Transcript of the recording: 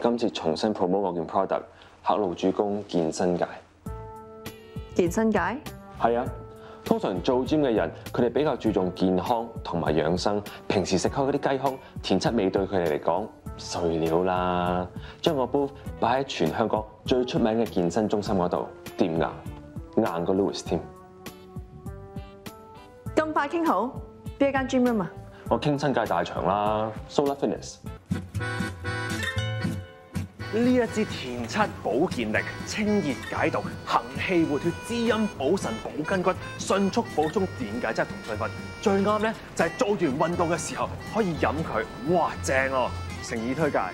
今次重新 promote 我件 product， 黑路主攻健身界。 健身界？ 係啊，通常做 gym 嘅人，佢哋比較注重健康同埋養生。平時食開嗰啲雞胸、田七味對佢哋嚟講碎料啦。將個 booth 擺喺全香港最出名嘅健身中心嗰度，掂硬過 Louis 添。 咁快傾好？邊一間 gym room 啊？ 我傾親界大場啦 ，Solar Fitness。 呢一支田七保健力，清熱解毒、行氣活血、滋陰補腎、補筋骨，迅速補充電解質同水分。最啱咧就係做完運動嘅時候可以飲佢，哇正哦！誠意推介。